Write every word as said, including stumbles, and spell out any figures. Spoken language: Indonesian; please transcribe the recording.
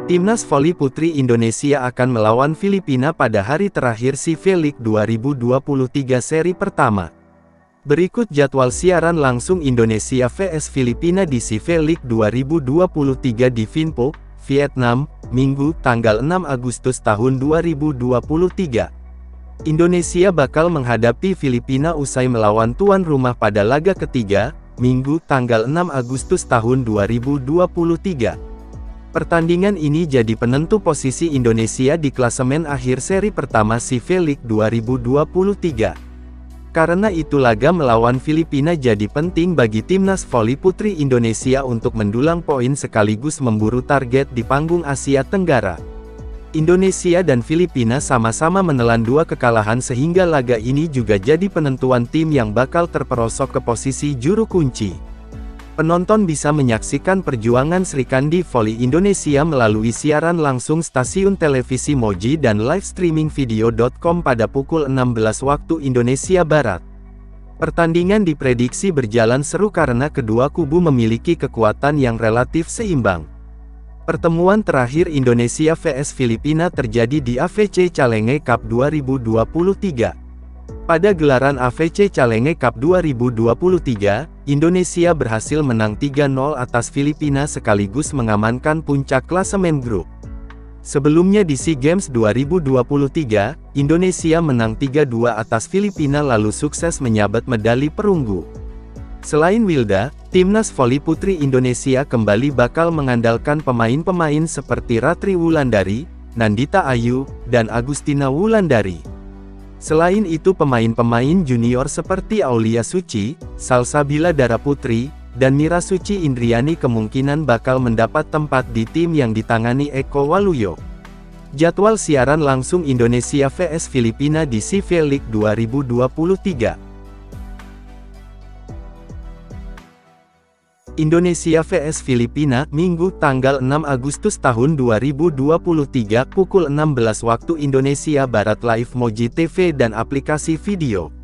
Timnas voli putri Indonesia akan melawan Filipina pada hari terakhir C V League dua ribu dua puluh tiga seri pertama. Berikut jadwal siaran langsung Indonesia vs Filipina di C V League dua ribu dua puluh tiga di Vinpo, Vietnam, Minggu, tanggal enam Agustus tahun dua ribu dua puluh tiga. Indonesia bakal menghadapi Filipina usai melawan tuan rumah pada laga ketiga, Minggu, tanggal enam Agustus tahun dua ribu dua puluh tiga. Pertandingan ini jadi penentu posisi Indonesia di klasemen akhir seri pertama C V League dua ribu dua puluh tiga. Karena itu laga melawan Filipina jadi penting bagi timnas voli putri Indonesia untuk mendulang poin sekaligus memburu target di panggung Asia Tenggara. Indonesia dan Filipina sama-sama menelan dua kekalahan sehingga laga ini juga jadi penentuan tim yang bakal terperosok ke posisi juru kunci. Penonton bisa menyaksikan perjuangan Srikandi Voli Indonesia melalui siaran langsung stasiun televisi Moji dan live streaming video dot com pada pukul enam belas waktu Indonesia Barat. Pertandingan diprediksi berjalan seru karena kedua kubu memiliki kekuatan yang relatif seimbang. Pertemuan terakhir Indonesia vs Filipina terjadi di A V C Challenge Cup dua ribu dua puluh tiga. Pada gelaran A V C Challenge Cup dua ribu dua puluh tiga, Indonesia berhasil menang tiga nol atas Filipina sekaligus mengamankan puncak klasemen grup. Sebelumnya di SEA Games dua ribu dua puluh tiga, Indonesia menang tiga dua atas Filipina lalu sukses menyabet medali perunggu. Selain Wilda, timnas voli putri Indonesia kembali bakal mengandalkan pemain-pemain seperti Ratri Wulandari, Nandita Ayu, dan Agustina Wulandari. Selain itu pemain-pemain junior seperti Aulia Suci, Salsabila Dara Putri, dan Mira Suci Indriani kemungkinan bakal mendapat tempat di tim yang ditangani Eko Waluyo. Jadwal siaran langsung Indonesia vs Filipina di C V League dua ribu dua puluh tiga. Indonesia vs Filipina, Minggu, tanggal enam Agustus tahun dua ribu dua puluh tiga, pukul enam belas waktu Indonesia Barat live Moji T V dan aplikasi video.